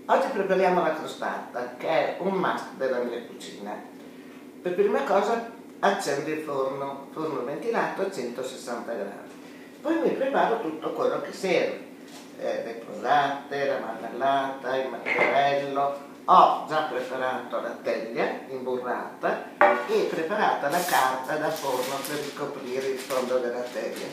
Oggi prepariamo la crostata, che è un must della mia cucina. Per prima cosa accendo il forno ventilato a 160 gradi. Poi mi preparo tutto quello che serve, le posate, la marmellata, il mattarello. Ho già preparato la teglia imburrata e preparata la carta da forno per ricoprire il fondo della teglia.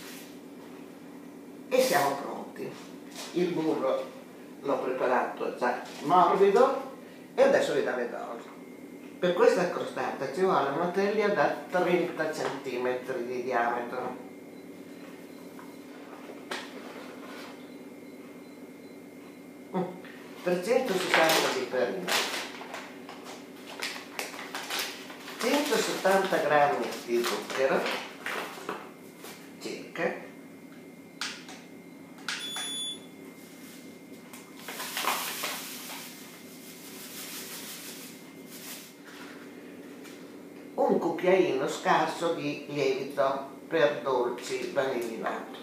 E siamo pronti. Il burro l'ho preparato già morbido e adesso vi darò le dosi. Per questa crostata ci vuole una teglia da 30 cm di diametro. Mm. 360 di farina, 170 grammi di zucchero circa, un cucchiaino scarso di lievito per dolci vanillinato.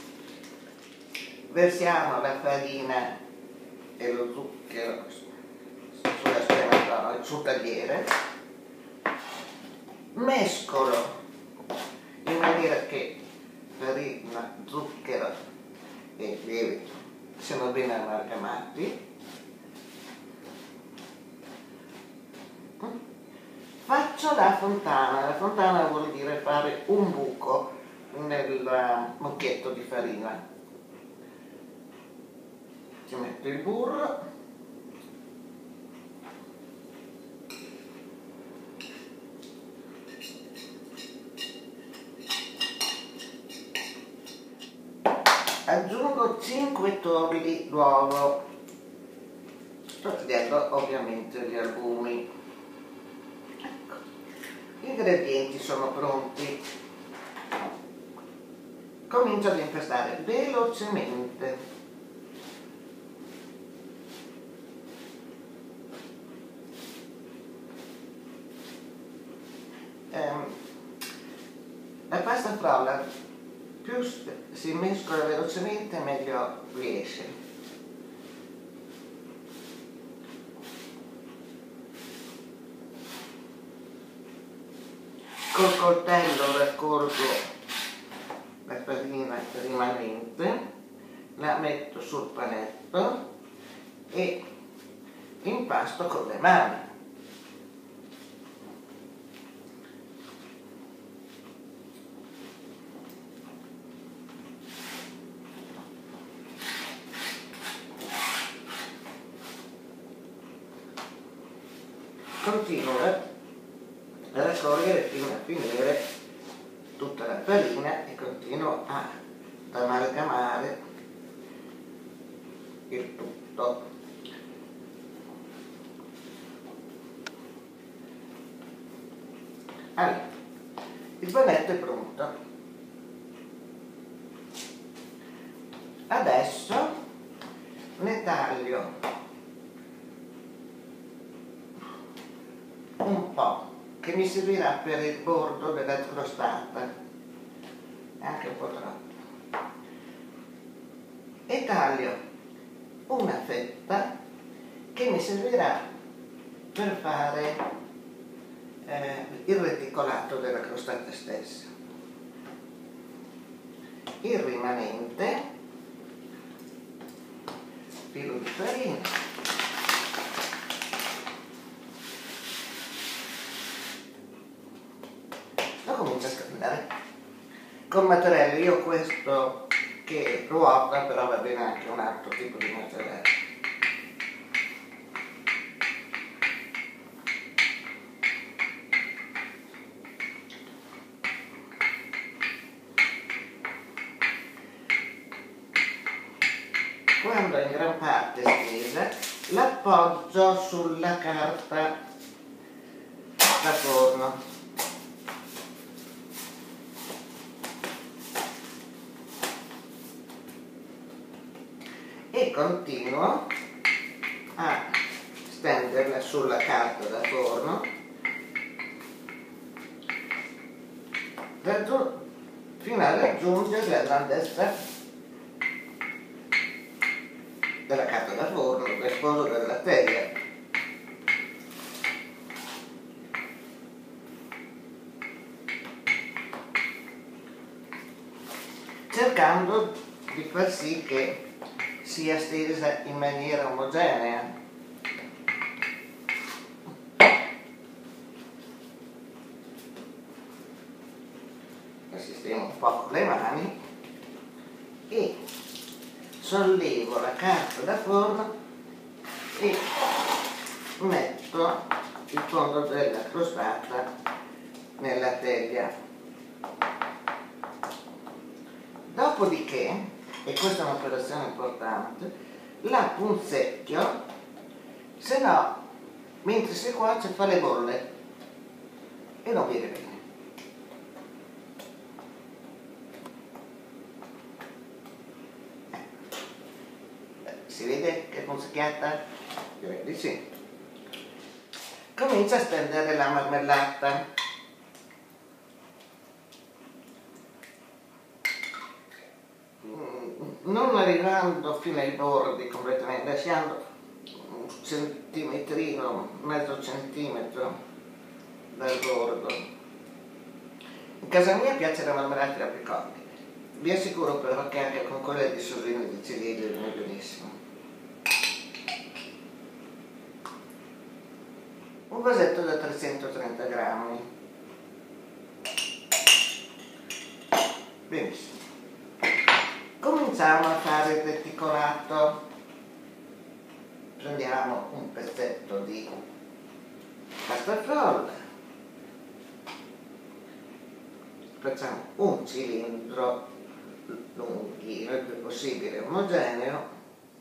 Versiamo la farina e lo zucchero sul tagliere, mescolo in maniera che farina, zucchero e lievito siano ben amalgamati. Faccio la fontana vuol dire fare un buco nel mucchietto di farina. Ci metto il burro, aggiungo 5 torli d'uovo, togliendo ovviamente gli albumi. Ecco, gli ingredienti sono pronti. Comincio ad impastare velocemente. La pasta frolla più si mescola velocemente meglio riesce. Col coltello raccolgo la farina rimanente, la metto sul panetto e impasto con le mani. Continuo a raccogliere fino a finire tutta la farina e continuo ad amalgamare il tutto. Allora, il panetto è pronto. Adesso ne taglio un po' che mi servirà per il bordo della crostata, anche un po' troppo, e taglio una fetta che mi servirà per fare il reticolato della crostata stessa. Il rimanente filo di farina, comincia a scaldare con mattarello. Io ho questo che ruota, però va bene anche un altro tipo di mattarello. Quando è in gran parte stesa, l'appoggio sulla carta da forno. E continuo a stenderla sulla carta da forno fino a raggiungere la grandezza della carta da forno, del fondo della teglia. Cercando di far sì che sia stesa in maniera omogenea. Sistemo un po' con le mani e sollevo la carta da forno e metto il fondo della crostata nella teglia. Dopodiché, e questa è un'operazione importante, la punzecchio, se no mentre si cuoce fa le bolle e non viene bene. Si vede che punzecchiata? Direi di sì. Comincia a stendere la marmellata. Non arrivando fino ai bordi completamente, lasciando un centimetrino, mezzo centimetro dal bordo. In casa mia piace la marmellata più cotta. Vi assicuro però che anche con quella di Sorrino di Ciliegio viene benissimo. Un vasetto da 330 grammi. Benissimo. Cominciamo a fare il reticolato. Prendiamo un pezzetto di pasta frolla, facciamo un cilindro lunghino, il più possibile omogeneo,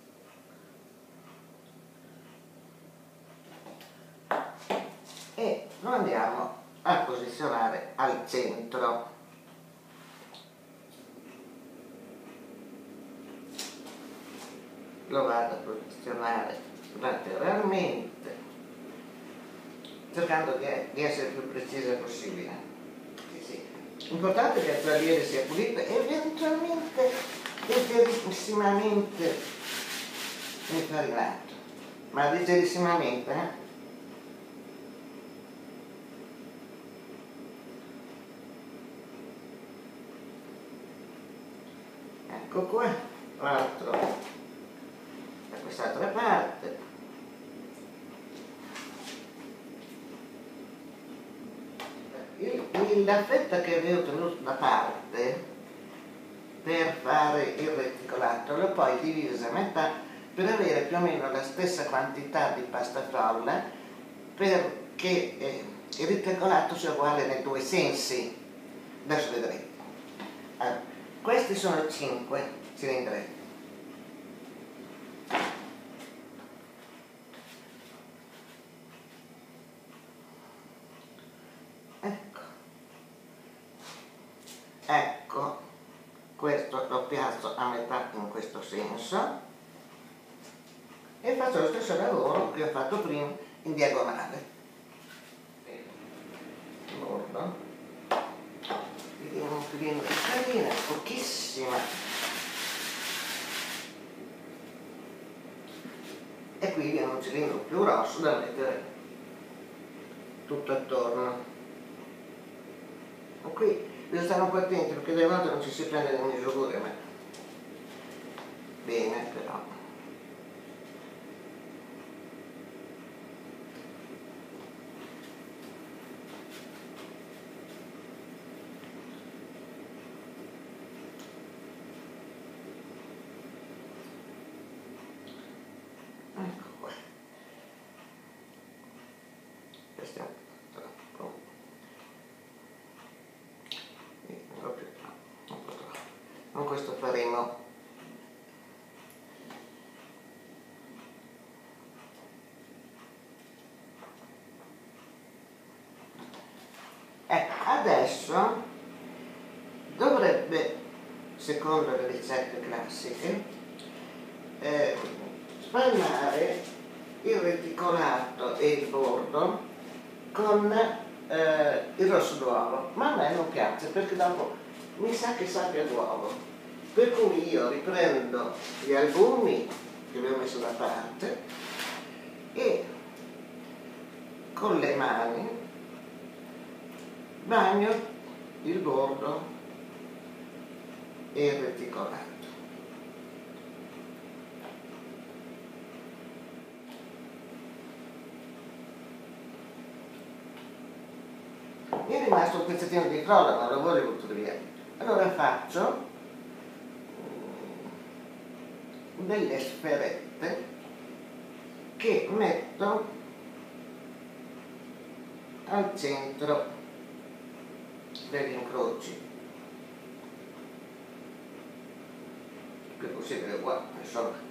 e lo andiamo a posizionare al centro. Lo vado a posizionare lateralmente, cercando di essere il più precisa possibile. Sì. L'importante è che il tagliere sia pulito e eventualmente leggerissimamente infarinato, ma leggerissimamente, Ecco qua, l'altro da quest'altra parte. La fetta che avevo tenuto da parte per fare il reticolato l'ho poi divisa a metà per avere più o meno la stessa quantità di pasta frolla, perché il reticolato sia uguale nei due sensi. Adesso vedrete. Allora, questi sono 5 cilindretti. Ecco, questo lo piazzo a metà in questo senso e faccio lo stesso lavoro che ho fatto prima in diagonale. Bordo, vediamo un filino di farina, pochissima, e qui viene un cilindro più grosso da mettere tutto attorno. Qui bisogna stare un po' attenti perché delle volte non ci si prende le misure, ma bene però. Ecco qua. Questo è troppo. Con questo faremo adesso dovrebbe, secondo le ricette classiche, spalmare il reticolato e il bordo con il rosso d'uovo, ma a me non piace perché dopo mi sa che sappia d'uovo, per cui io riprendo gli albumi che avevo messo da parte e con le mani bagno il bordo e il reticolato. Mi è rimasto un pezzettino di crolla, ma lo voglio buttare via. Allora faccio delle sferette che metto al centro degli incroci. Che è possibile qua, insomma.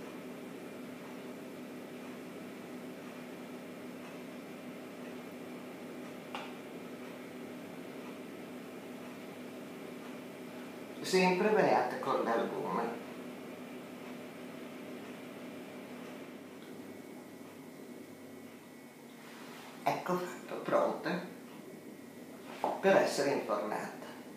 Sempre bagnate con l'albume. Ecco fatto, pronta per essere infornata.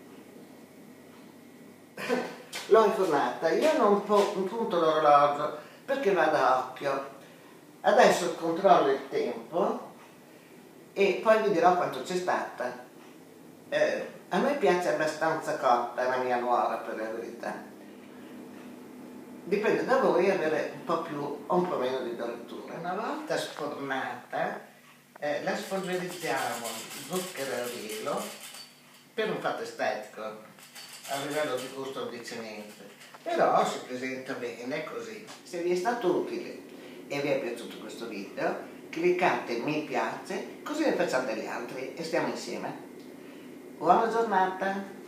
L'ho infornata, io non punto l'orologio perché vado a occhio. Adesso controllo il tempo e poi vi dirò quanto c'è stata. A me piace abbastanza cotta la mia nuora, per la verità. Dipende da voi avere un po' più o un po' meno di dolciura. Una volta sfornata la spolverizziamo zucchero a velo per un fatto estetico, a livello di gusto non dice niente, però si presenta bene così. Se vi è stato utile e vi è piaciuto questo video, cliccate mi piace, così ne facciamo degli altri e stiamo insieme. Buona giornata!